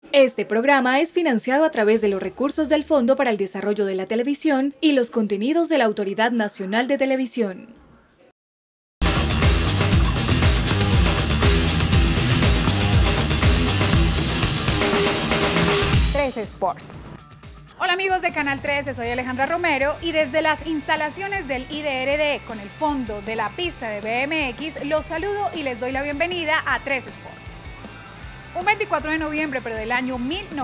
Este programa es financiado a través de los recursos del Fondo para el Desarrollo de la Televisión y los contenidos de la Autoridad Nacional de Televisión. Tres Sports. Hola amigos de Canal 13, soy Alejandra Romero y desde las instalaciones del IDRD con el fondo de la pista de BMX los saludo y les doy la bienvenida a Tres Sports. Un 24 de noviembre pero del año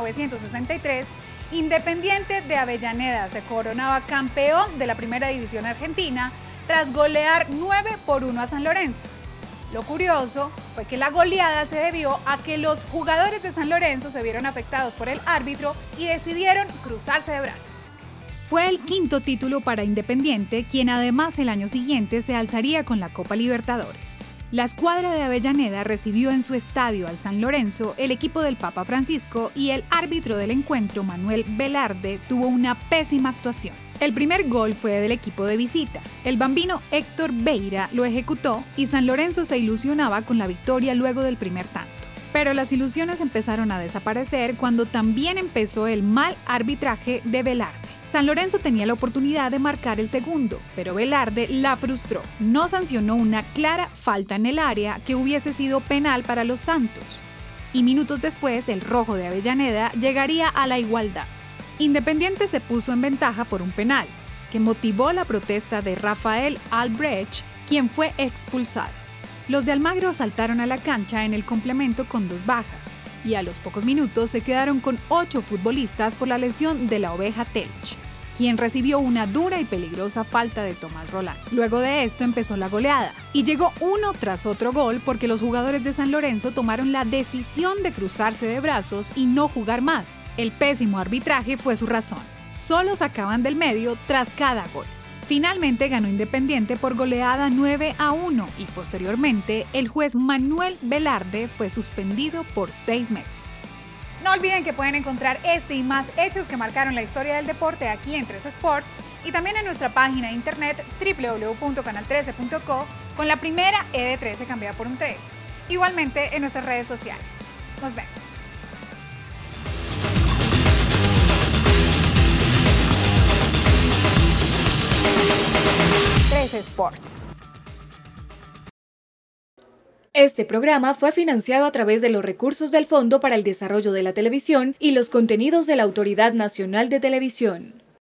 1963, Independiente de Avellaneda se coronaba campeón de la Primera División Argentina tras golear 9-1 a San Lorenzo. Lo curioso fue que la goleada se debió a que los jugadores de San Lorenzo se vieron afectados por el árbitro y decidieron cruzarse de brazos. Fue el quinto título para Independiente, quien además el año siguiente se alzaría con la Copa Libertadores. La escuadra de Avellaneda recibió en su estadio al San Lorenzo el equipo del Papa Francisco y el árbitro del encuentro, Manuel Velarde, tuvo una pésima actuación. El primer gol fue del equipo de visita. El bambino Héctor Beira lo ejecutó y San Lorenzo se ilusionaba con la victoria luego del primer tanto. Pero las ilusiones empezaron a desaparecer cuando también empezó el mal arbitraje de Velarde. San Lorenzo tenía la oportunidad de marcar el segundo, pero Velarde la frustró. No sancionó una clara falta en el área que hubiese sido penal para los Santos. Y minutos después, el rojo de Avellaneda llegaría a la igualdad. Independiente se puso en ventaja por un penal, que motivó la protesta de Rafael Albrecht, quien fue expulsado. Los de Almagro saltaron a la cancha en el complemento con 2 bajas, y a los pocos minutos se quedaron con 8 futbolistas por la lesión de la Oveja Telch, quien recibió una dura y peligrosa falta de Tomás Rolán. Luego de esto empezó la goleada, y llegó uno tras otro gol porque los jugadores de San Lorenzo tomaron la decisión de cruzarse de brazos y no jugar más. El pésimo arbitraje fue su razón. Solo sacaban del medio tras cada gol. Finalmente ganó Independiente por goleada 9-1 y posteriormente el juez Manuel Velarde fue suspendido por 6 meses. No olviden que pueden encontrar este y más hechos que marcaron la historia del deporte aquí en 3 Sports y también en nuestra página de internet www.canal13.co con la primera E de 13 cambiada por un 3. Igualmente en nuestras redes sociales. Nos vemos. Sports. Este programa fue financiado a través de los recursos del Fondo para el Desarrollo de la Televisión y los contenidos de la Autoridad Nacional de Televisión.